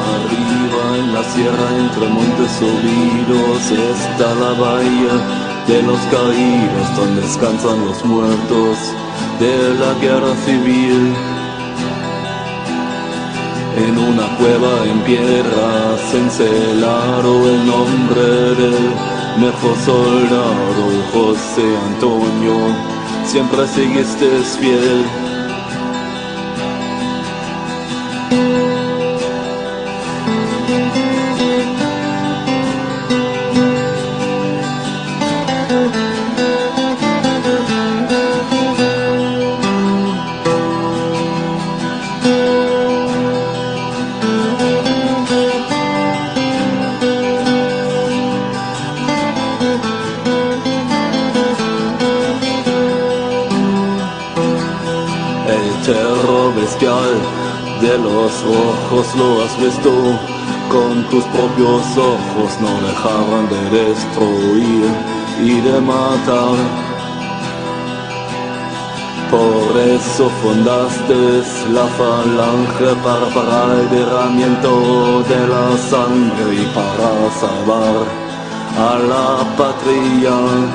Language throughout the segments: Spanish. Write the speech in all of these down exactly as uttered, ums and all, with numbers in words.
Arriba en la sierra entre montes subidos está la bahía de los caídos, donde descansan los muertos de la guerra civil. En una cueva en piedra se encelaron el nombre del mejor soldado, José Antonio, siempre seguiste fiel. El terror bestial de los rojos lo has visto con tus propios ojos, no dejaban de destruir y de matar. Por eso fundaste la falange para parar el derramamiento de la sangre y para salvar a la patria.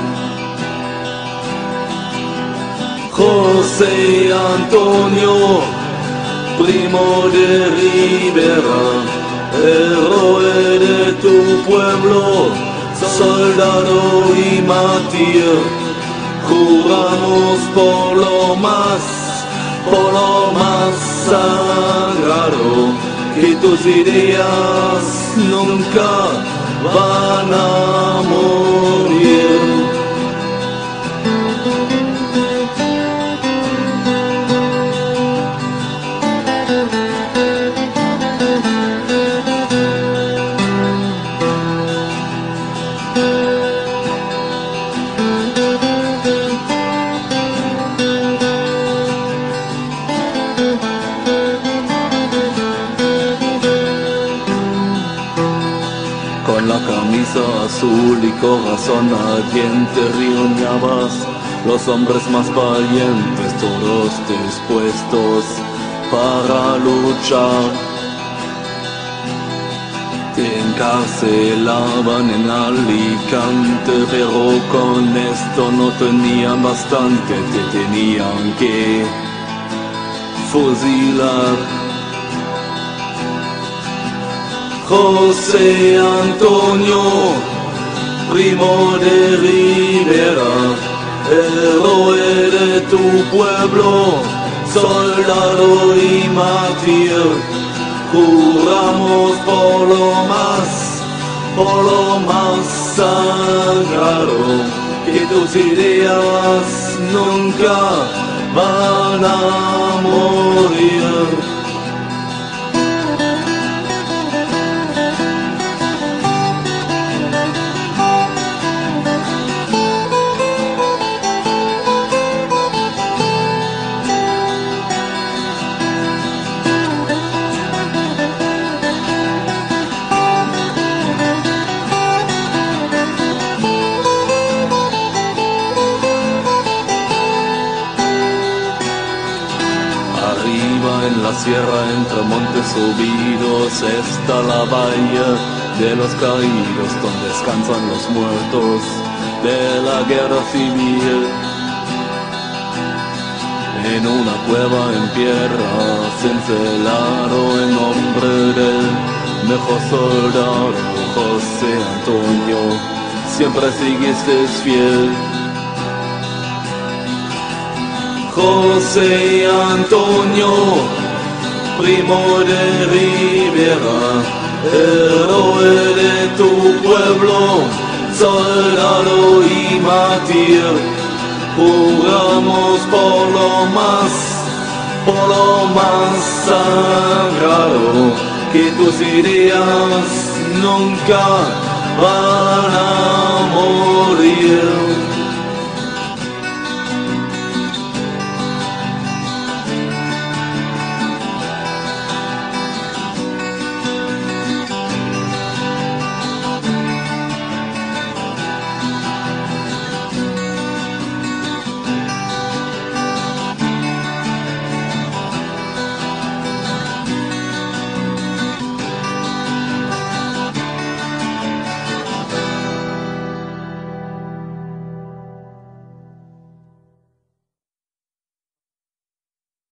José Antonio, primo de Rivera, héroe de tu pueblo, soldado y mártir, juramos por lo más, por lo más sagrado, que tus ideas nunca van a morir. Con la camisa azul y corazón ardiente riñabas los hombres más valientes, todos dispuestos para luchar. Te encarcelaban en Alicante, pero con esto no tenían bastante, te tenían que fusilar. José Antonio, primo de Rivera, héroe de tu pueblo, soldado y mártir, juramos por lo más, por lo más sagrado, que tus ideas nunca van a morir. Arriba en la sierra entre montes subidos está la bahía de los caídos, donde descansan los muertos de la guerra civil. En una cueva en piedra se encelaron el nombre del mejor soldado, José Antonio, siempre seguiste fiel. José Antonio, primo de Rivera, héroe de tu pueblo, soldado y mártir, juramos por lo más, por lo más sagrado, que tus ideas nunca van a morir.